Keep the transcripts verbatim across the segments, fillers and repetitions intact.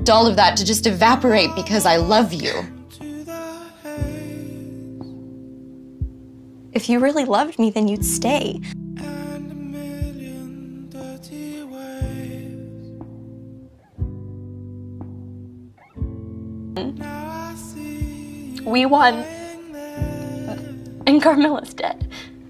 want all of that to just evaporate because I love you. If you really loved me, then you'd stay. We won, and Carmilla's dead.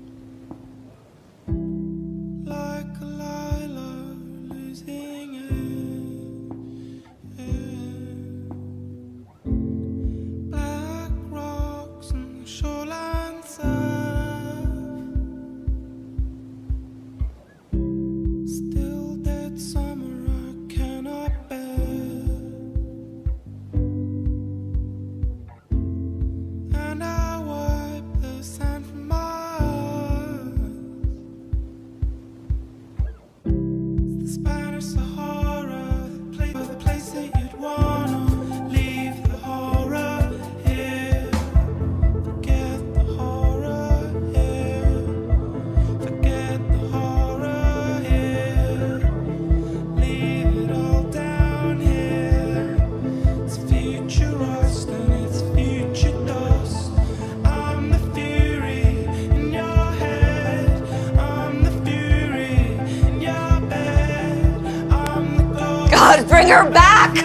God, bring her back!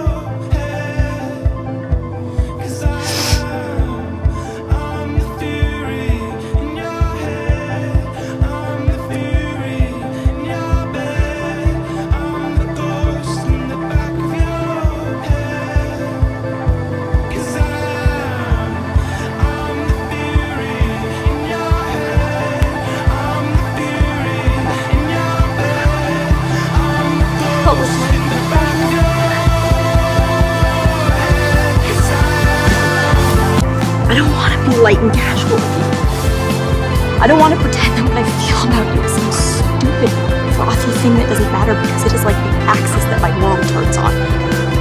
I don't want to be light and casual with you. I don't want to pretend that what I feel about you is some stupid, frothy thing that doesn't matter because it is like the axis that my world turns on.